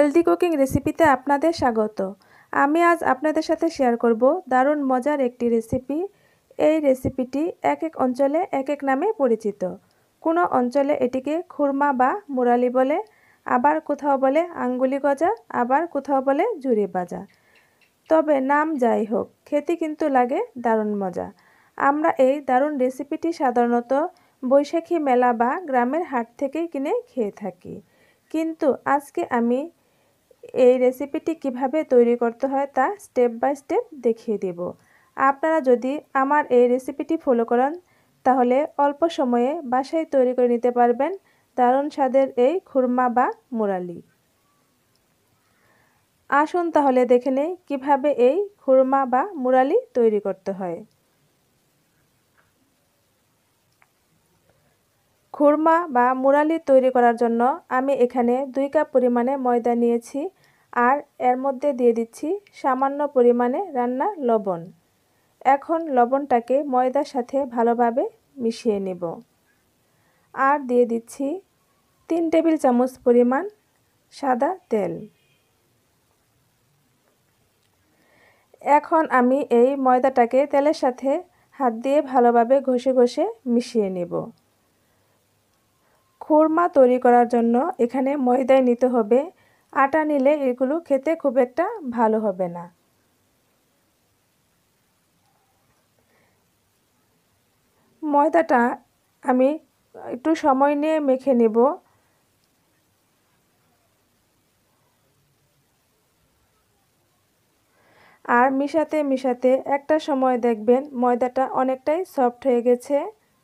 Healthy cooking রেসিপিতে আপনাদের স্বাগত। আমি আজ আপনাদের সাথে শেয়ার করব দারুণ মজার একটি রেসিপি। এই রেসিপিটি এক এক অঞ্চলে এক এক নামে পরিচিত। কোনো অঞ্চলে এটিকে খুরমা বা মুরালি বলে, আবার কোথাও বলে আঙ্গুলি গজা, আবার কোথাও বলে ঝুরি ভাজা। তবে নাম যাই হোক, খেতে কিন্তু লাগে দারুণ মজা। আমরা এই দারুণ রেসিপিটি সাধারণত বৈশাখী মেলা বা গ্রামের হাট থেকেই কিনে খেয়ে থাকি। কিন্তু আজকে আমি এই রেসিপিটি কিভাবে তৈরি করতে হয় তা স্টেপ বাই স্টেপ দেখিয়ে দেব। আপনারা যদি আমার এই রেসিপিটি ফলো করেন তাহলে অল্প সময়ে বাসায় তৈরি করে নিতে পারবেন দারুণ স্বাদের এই খুরমা বা মুরালি। আসুন তাহলে দেখে নেই কিভাবে এই খুরমা বা মুরালি তৈরি করতে হয়। খুরমা বা মুরালি তৈরি করার জন্য আমি এখানে 2 কাপ পরিমাণে ময়দা নিয়েছি, আর এর মধ্যে দিয়ে দিচ্ছি সামান্য পরিমাণে রান্নার লবণ। এখন লবণটাকে ময়দার সাথে ভালোভাবে মিশিয়ে নেব। আর দিয়ে দিচ্ছি 3 টেবিল চামচ পরিমাণ সাদা তেল। এখন আমি এই ময়দাটাকে তেলের সাথে হাত দিয়ে ভালোভাবে ঘষে ঘষে মিশিয়ে নেব। খুরমা তৈরি করার জন্য এখানে ময়দাই নিতে হবে, আটা নিলে এগুলো খেতে খুব একটা ভালো হবে না। ময়দাটা আমি একটু সময় নিয়ে মেখে নেব। আর মিশাতে মিশাতে একটা সময় দেখবেন ময়দাটা অনেকটাই সফট হয়ে গেছে।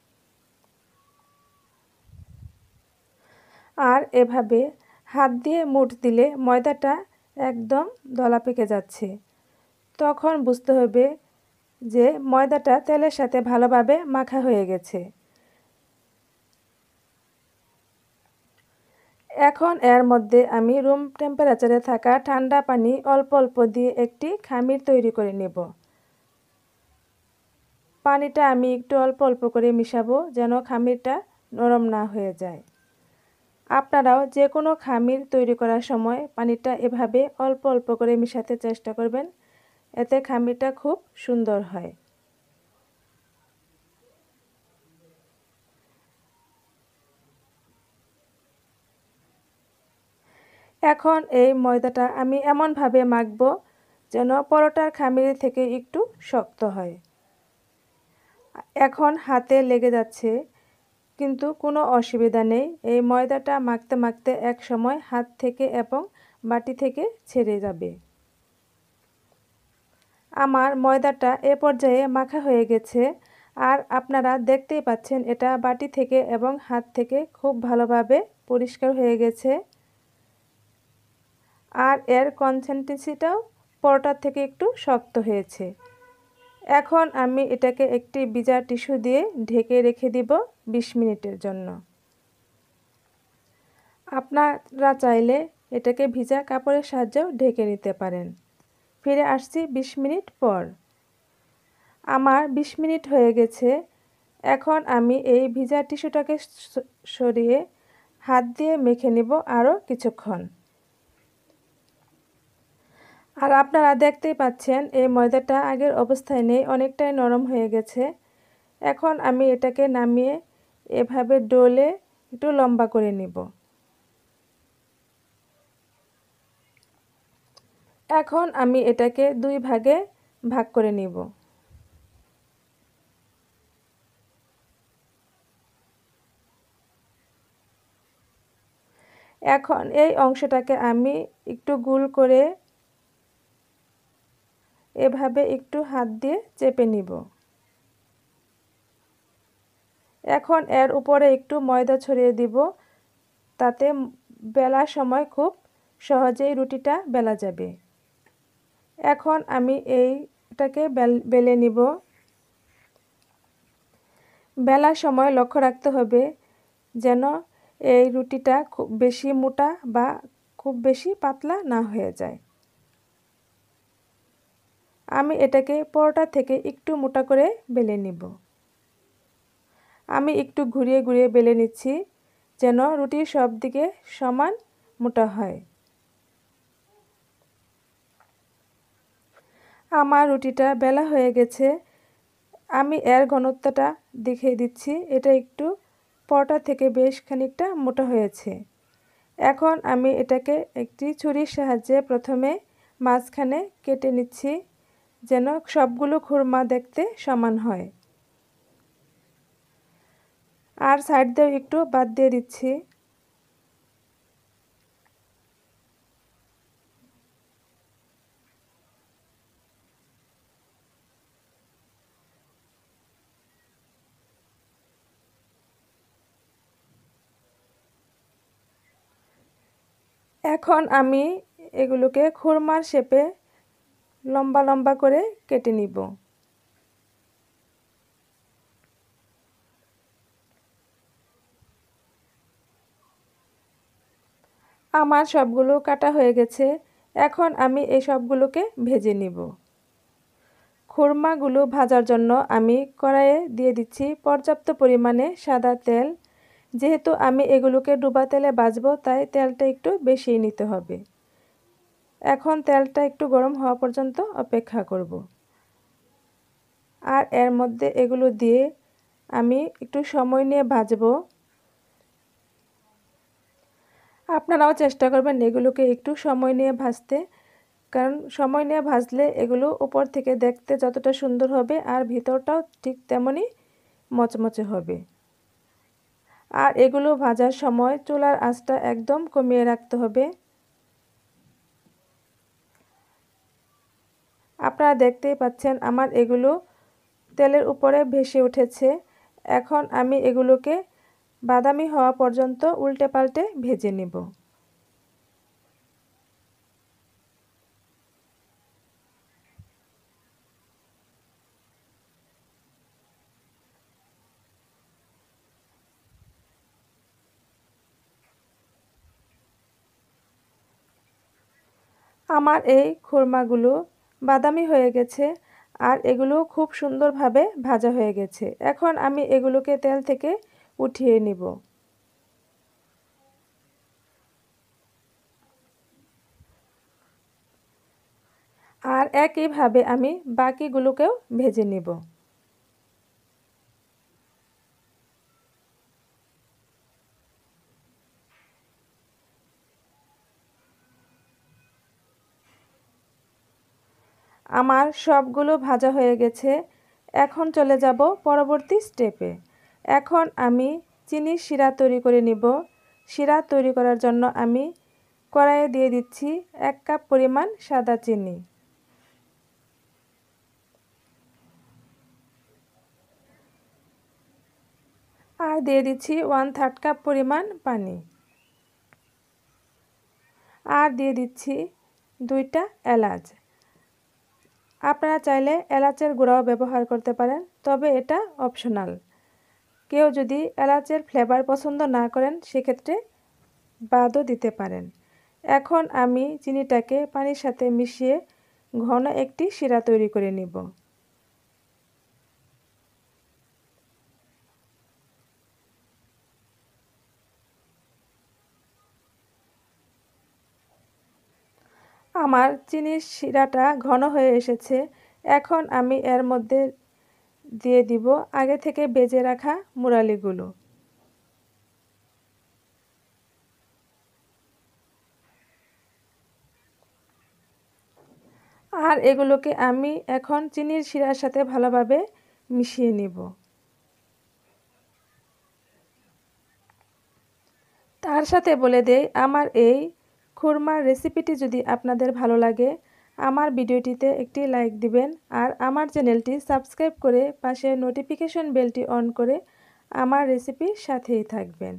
আর এভাবে হাত দিয়ে মুঠ দিলে ময়দাটা একদম দলা পেকে যাচ্ছে। তখন বুঝতে হবে যে ময়দাটা তেলের সাথে ভালোভাবে মাখা হয়ে গেছে। এখন এর মধ্যে আমি রুম টেম্পারেচারে থাকা ঠান্ডা পানি অল্প অল্প দিয়ে একটি খামির তৈরি করে নেব। পানিটা আমি একটু অল্প অল্প করে মিশাবো যেন খামিরটা নরম না হয়ে যায়। আপনারাও যে কোনো খামির তৈরি করার সময় পানিটা এভাবে অল্প অল্প করে মিশাতে চেষ্টা করবেন, এতে খামিরটা খুব সুন্দর হয়। এখন এই ময়দাটা আমি এমনভাবে মাখবো যেন পরোটার খামির থেকে একটু শক্ত হয়। এখন হাতে লেগে যাচ্ছে, কিন্তু কোনো অসুবিধা নেই। এই ময়দাটা মাখতে মাখতে এক সময় হাত থেকে এবং বাটি থেকে ছেড়ে যাবে। আমার ময়দাটা এ পর্যায়ে মাখা হয়ে গেছে, আর আপনারা দেখতেই পাচ্ছেন এটা বাটি থেকে এবং হাত থেকে খুব ভালোভাবে পরিষ্কার হয়ে গেছে। আর এর কনসিস্টেন্সিটাও পরোটার থেকে একটু শক্ত হয়েছে। এখন আমি এটাকে একটি ভিজা টিস্যু দিয়ে ঢেকে রেখে দিব 20 মিনিটের জন্য। আপনারা চাইলে এটাকে ভিজা কাপড়ের সাহায্যেও ঢেকে নিতে পারেন। ফিরে আসছি 20 মিনিট পর। আমার 20 মিনিট হয়ে গেছে। এখন আমি এই ভিজা টিস্যুটাকে সরিয়ে হাত দিয়ে মেখে নেব আরও কিছুক্ষণ। আর আপনারা দেখতেই পাচ্ছেন এই ময়দাটা আগের অবস্থায় নেই, অনেকটাই নরম হয়ে গেছে। এখন আমি এটাকে নামিয়ে এভাবে ডলে একটু লম্বা করে নেব। এখন আমি এটাকে 2 ভাগে ভাগ করে নিব। এখন এই অংশটাকে আমি একটু গোল করে এভাবে একটু হাত দিয়ে চেপে নিব। এখন এর উপরে একটু ময়দা ছড়িয়ে দিব, তাতে বেলার সময় খুব সহজেই রুটিটা বেলা যাবে। এখন আমি এইটাকে বেলে নিব। বেলার সময় লক্ষ্য রাখতে হবে যেন এই রুটিটা খুব বেশি মোটা বা খুব বেশি পাতলা না হয়ে যায়। আমি এটাকে পরোটা থেকে একটু মোটা করে বেলে নিব। আমি একটু ঘুরিয়ে ঘুরিয়ে বেলে নিচ্ছি যেন রুটির সব দিকে সমান মোটা হয়। আমার রুটিটা বেলা হয়ে গেছে। আমি এর ঘনত্বটা দেখিয়ে দিচ্ছি। এটা একটু পরোটা থেকে বেশ খানিকটা মোটা হয়েছে। এখন আমি এটাকে একটি ছুরির সাহায্যে প্রথমে মাঝখানে কেটে নিচ্ছি, যেন সবগুলো খুরমা দেখতে সমান হয়। আর সাইড দিয়েও একটু বাদ দিয়ে দিচ্ছি। এখন আমি এগুলোকে খুরমার শেপে লম্বা লম্বা করে কেটে নিব। আমার সবগুলো কাটা হয়ে গেছে। এখন আমি এই সবগুলোকে ভেজে নিব। খুরমাগুলো ভাজার জন্য আমি কড়াইয়ে দিয়ে দিচ্ছি পর্যাপ্ত পরিমাণে সাদা তেল। যেহেতু আমি এগুলোকে ডুবা তেলে ভাজবো, তাই তেলটা একটু বেশি নিতে হবে। এখন তেলটা একটু গরম হওয়া পর্যন্ত অপেক্ষা করব। আর এর মধ্যে এগুলো দিয়ে আমি একটু সময় নিয়ে ভাজবো। আপনারাও চেষ্টা করবেন এগুলোকে একটু সময় নিয়ে ভাজতে, কারণ সময় নিয়ে ভাজলে এগুলো উপর থেকে দেখতে যতটা সুন্দর হবে আর ভিতরটাও ঠিক তেমনই মচমচে হবে। আর এগুলো ভাজার সময় চুলার আঁচটা একদম কমিয়ে রাখতে হবে। আপনারা দেখতেই পাচ্ছেন আমার এগুলো তেলের উপরে ভেসে উঠেছে। এখন আমি এগুলোকে বাদামি হওয়া পর্যন্ত উল্টে পাল্টে ভেজে নেব। আমার এই খুরমাগুলো বাদামি হয়ে গেছে আর এগুলো খুব সুন্দরভাবে ভাজা হয়ে গেছে। এখন আমি এগুলোকে তেল থেকে উঠিয়ে নিব। আর একইভাবে আমি বাকিগুলোকেও ভেজে নিব। আমার সবগুলো ভাজা হয়ে গেছে। এখন চলে যাব পরবর্তী স্টেপে। এখন আমি চিনির শিরা তৈরি করে নিব। শিরা তৈরি করার জন্য আমি কড়াইয়ে দিয়ে দিচ্ছি 1 কাপ পরিমাণ সাদা চিনি। আর দিয়ে দিচ্ছি 1/3 কাপ পরিমাণ পানি। আর দিয়ে দিচ্ছি 2টা এলাচ। আপনারা চাইলে এলাচের গুঁড়াও ব্যবহার করতে পারেন, তবে এটা অপশনাল। কেউ যদি এলাচের ফ্লেভার পছন্দ না করেন, সেক্ষেত্রে বাদও দিতে পারেন। এখন আমি চিনিটাকে পানির সাথে মিশিয়ে ঘন একটি শিরা তৈরি করে নিব। আমার চিনির শিরাটা ঘন হয়ে এসেছে। এখন আমি এর মধ্যে দিয়ে দিব আগে থেকে ভেজে রাখা মুরালিগুলো। আর এগুলোকে আমি এখন চিনির শিরার সাথে ভালোভাবে মিশিয়ে নিব। তার সাথে বলে দেই, আমার এই খুরমার রেসিপিটি যদি আপনাদের ভালো লাগে, আমার ভিডিওটিতে একটি লাইক দিবেন আর আমার চ্যানেলটি সাবস্ক্রাইব করে পাশে নোটিফিকেশন বেলটি অন করে আমার রেসিপির সাথেই থাকবেন।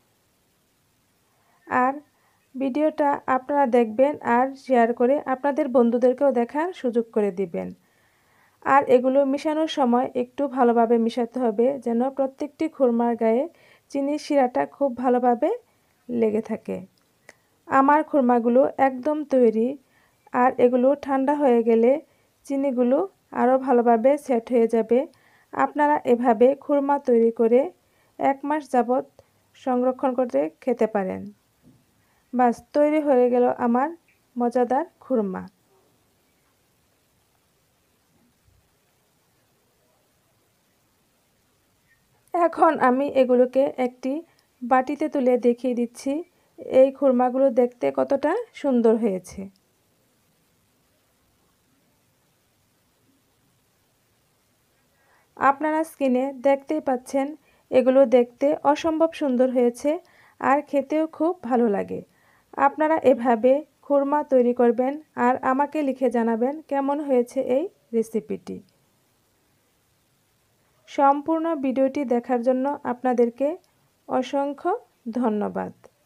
আর ভিডিওটা আপনারা দেখবেন আর শেয়ার করে আপনাদের বন্ধুদেরকেও দেখার সুযোগ করে দিবেন। আর এগুলো মিশানোর সময় একটু ভালোভাবে মিশাতে হবে, যেন প্রত্যেকটি খুরমার গায়ে চিনির শিরাটা খুব ভালোভাবে লেগে থাকে। আমার খুরমাগুলো একদম তৈরি। আর এগুলো ঠান্ডা হয়ে গেলে চিনিগুলো আরও ভালোভাবে সেট হয়ে যাবে। আপনারা এভাবে খুরমা তৈরি করে 1 মাস যাবত সংরক্ষণ করে খেতে পারেন। বাস, তৈরি হয়ে গেল আমার মজাদার খুরমা। এখন আমি এগুলোকে একটি বাটিতে তুলে দেখিয়ে দিচ্ছি এই খুরমাগুলো দেখতে কতটা সুন্দর হয়েছে। আপনারা স্ক্রিনে দেখতেই পাচ্ছেন এগুলো দেখতে অসম্ভব সুন্দর হয়েছে আর খেতেও খুব ভালো লাগে। আপনারা এভাবে খুরমা তৈরি করবেন আর আমাকে লিখে জানাবেন কেমন হয়েছে এই রেসিপিটি। সম্পূর্ণ ভিডিওটি দেখার জন্য আপনাদেরকে অসংখ্য ধন্যবাদ।